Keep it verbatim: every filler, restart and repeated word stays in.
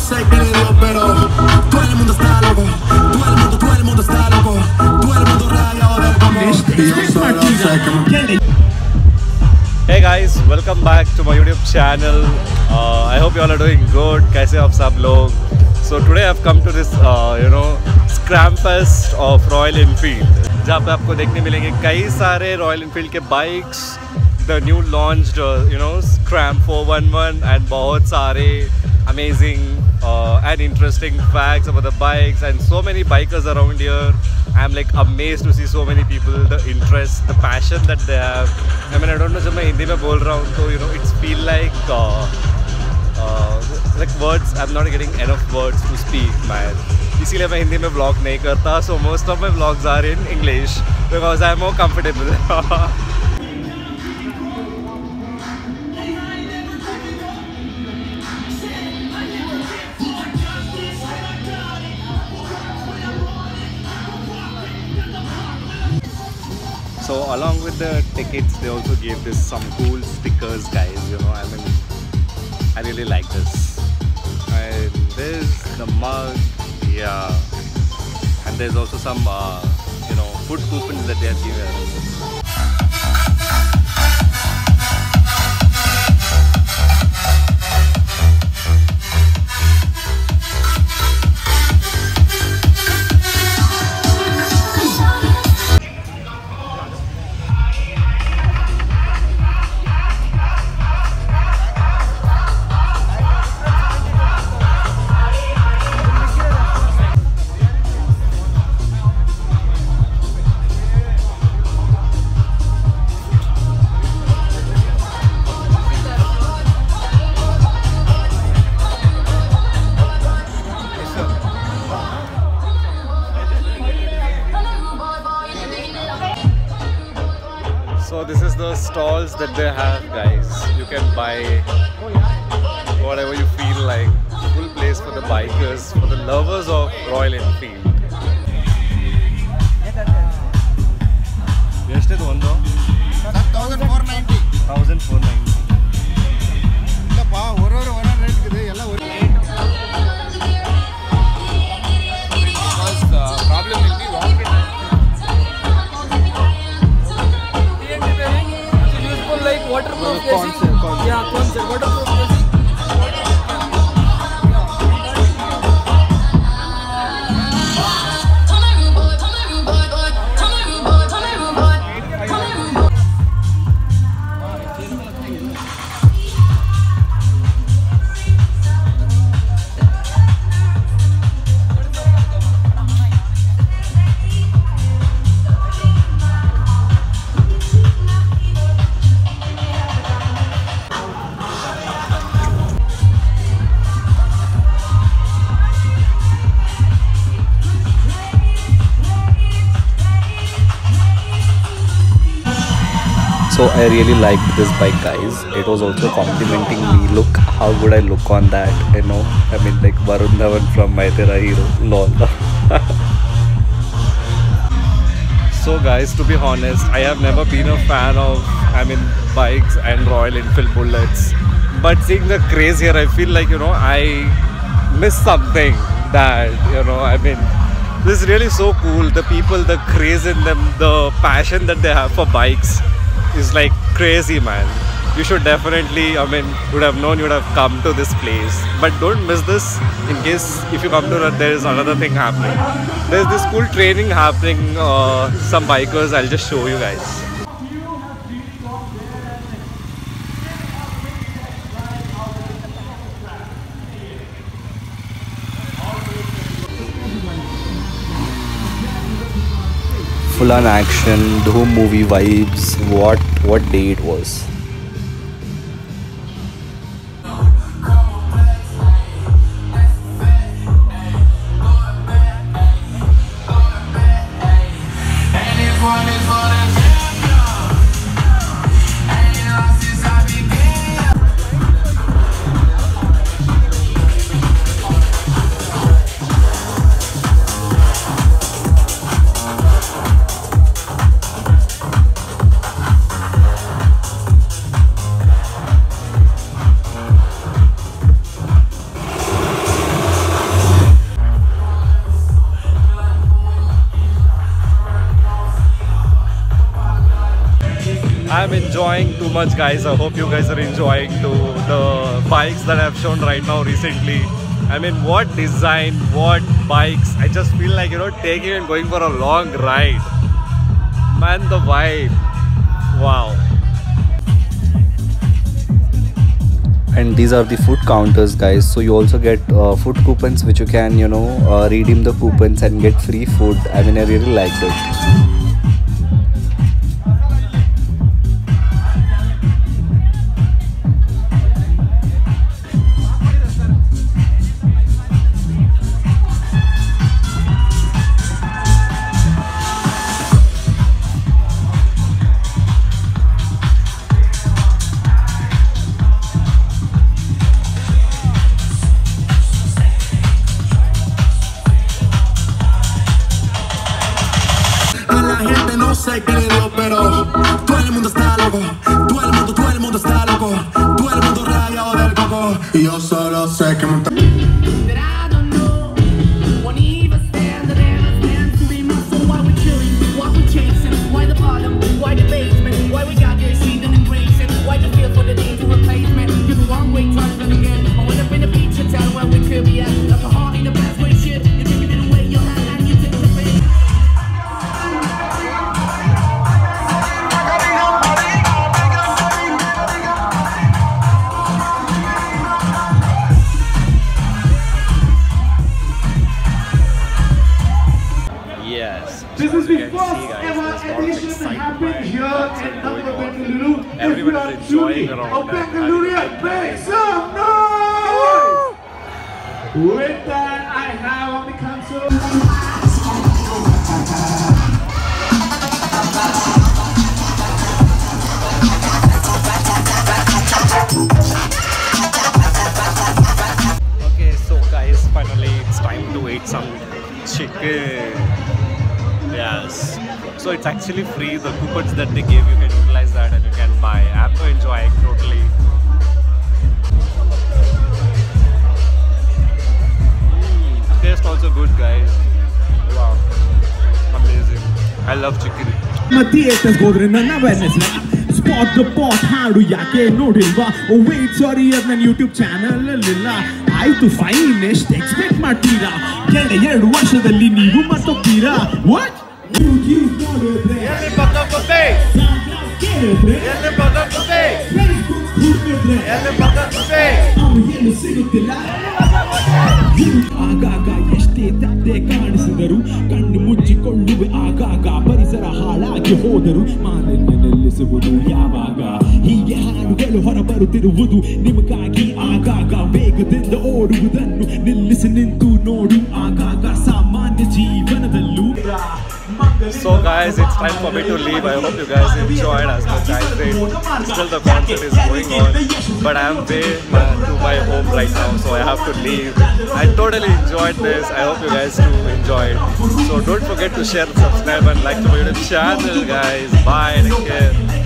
sé quién es Dios, pero todo el mundo está loco. Todo el mundo, todo el mundo está loco. Todo el mundo rayado de como. Yo solo sé que. Hey guys, welcome back to my YouTube channel. Uh, I hope you all are doing good. कैसे आप सब लोग? So today I've come to this, uh, you know, Scramfest of Royal Enfield, जहाँ पे आपको देखने मिलेंगे कई सारे Royal Enfield के bikes, the new launched, uh, you know, Scram four one one, and बहुत सारे amazing uh, and interesting facts about the bikes, and so many bikers around here. I'm like amazed to see so many people, the interest, the passion that they have. I mean, I don't know, जब मैं हिंदी में बोल रहा हूँ तो you know, it's feel like uh, uh, like words. I'm not getting enough words to speak, man. इसीलिए मैं हिंदी में vlog नहीं करता. So most of my vlogs are in English because I'm more comfortable. So along with the tickets, they also gave this some cool stickers, guys. You know, I mean, I really like this. And there's the mug, yeah. And there's also some, uh, you know, food coupons that they have given. So this is the stalls that they have, guys. You can buy whatever you feel like. Full place for the bikers, for the lovers of Royal Enfield. Just it one though. one thousand four ninety. one thousand four ninety. Because the problem will be walking. Like waterproof casing. Yeah, concept waterproof casing. So I really liked this bike, guys. It was also complimenting me. Look how good I look on that, you know. I mean, like Varun Dhawan from My Tera Hero. Lol. So guys, to be honest, I have never been a fan of, I mean, bikes and Royal Enfield bullets. But seeing the craze here, I feel like, you know, I missed something that, you know, I mean, this is really so cool. The people, the craze in them, the passion that they have for bikes is like crazy, man. You should definitely, I mean, would have known you would have come to this place. But don't miss this in case if you come to it, there is another thing happening. There's this cool training happening, uh, some bikers, I'll just show you guys. Full on action, Dhoom movie vibes. What what day it was. enjoying too much, guys. I hope you guys are enjoying too. The bikes that I've shown right now recently. I mean, what design, what bikes. I just feel like, you know, taking and going for a long ride. Man, the vibe. Wow. And these are the food counters, guys. So you also get uh, food coupons which you can, you know, uh, redeem the coupons and get free food. I mean, I really like it. Sé que le dio, pero todo el mundo está loco, todo el mundo, todo el mundo está loco, todo el mundo rayado del coco. Y yo solo sé que monta. This is the first ever edition happening here at Bikelover. Everyone is enjoying around that. Make some noise! With that, I have on the console. Okay, so guys, finally it's time to eat some chicken. Yes, so it's actually free. The coupons that they give, you can utilize that and you can buy. I'm to enjoy totally. Mm, taste also good, guys. Wow, amazing. I love chicken. Spot the pot, ಹಾಡು ಯಾಕೆ ನೋಡಿಲ್ವಾ? Oh wait, sorry, ಅದು ನನ್ನ YouTube channel ಅಲ್ಲಿಲ್ಲ. ಆಯ್ತು fine, ಎಷ್ಟು expect ಮಾಡ್ತೀರಾ? ಎರಡು ಎರಡು ವರ್ಷದಲ್ಲಿ ನೀವು ಮರ್ತೋಗ್ತೀರಾ? What? ಎಲ್ಲಿ ಪಕ್ಕಕ್ಕೆ ಎಲ್ಲಿ ಪಕ್ಕಕ್ಕೆ ಎಲ್ಲಿ ಪಕ್ಕಕ್ಕೆ ಏನು ಸಿಗುತ್ತಿಲ್ಲ. ಆಗಾಗ ಎಷ್ಟೇ ತಪ್ಪದೆ ಕಾಣಿಸಿದರು, ಕಣ್ಣು ಮುಚ್ಚಿಕೊಳ್ಳುವೆ ಆಗಾಗ. ಪರಿಸರ ಹಾಳಾಗಿ ಹೋದರು, ಮಾಲಿನ್ಯ ನಿಲ್ಲಿಸುವುದು ಯಾವಾಗ? ಹೀಗೆ ಹಾಡುಗಳು ಹೊರಬರುತ್ತಿರುವುದು ನಿಮಗಾಗಿ. ಆಗಾಗ ವೇಗದಿಂದ ಓಡುವುದನ್ನು ನಿಲ್ಲಿಸಿ ನಿಂತು ನೋಡು, ಆಗಾಗ ಸಾಮಾನ್ಯ ಜೀವನದಲ್ಲೂ. So guys, it's time for me to leave. I hope you guys enjoyed as much as I did. Still the concert is going on, but I am way to my home right now, so I have to leave. I totally enjoyed this. I hope you guys too enjoyed. So don't forget to share, subscribe and like to my YouTube channel, guys. Bye, take care.